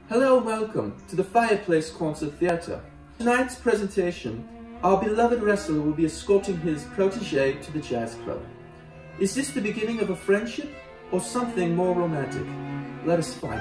Hello and welcome to the Fireplace Concert Theatre. Tonight's presentation, our beloved wrestler will be escorting his protege to the jazz club. Is this the beginning of a friendship or something more romantic? Let us find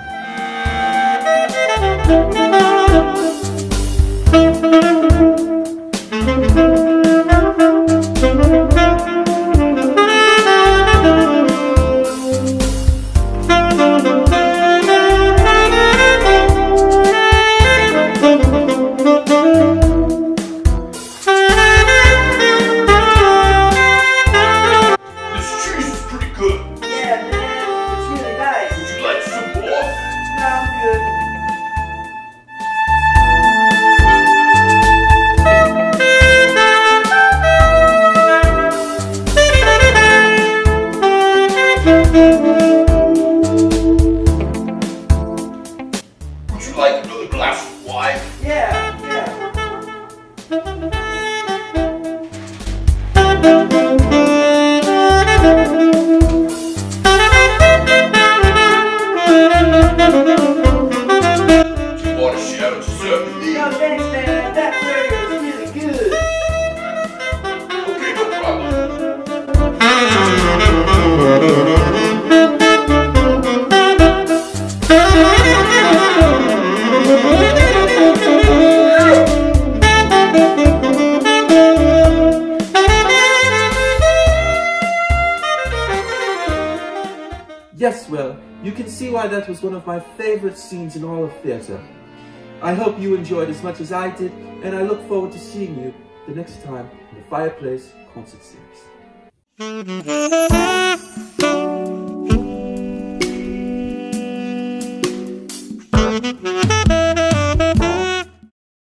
like another glass of wine? Yeah. Do you want to share a dessert with me? No thanks, man. That burger is really good. Okay, no problem. Yes, well, you can see why that was one of my favorite scenes in all of theatre. I hope you enjoyed as much as I did, and I look forward to seeing you the next time in the Fireplace Concert Series.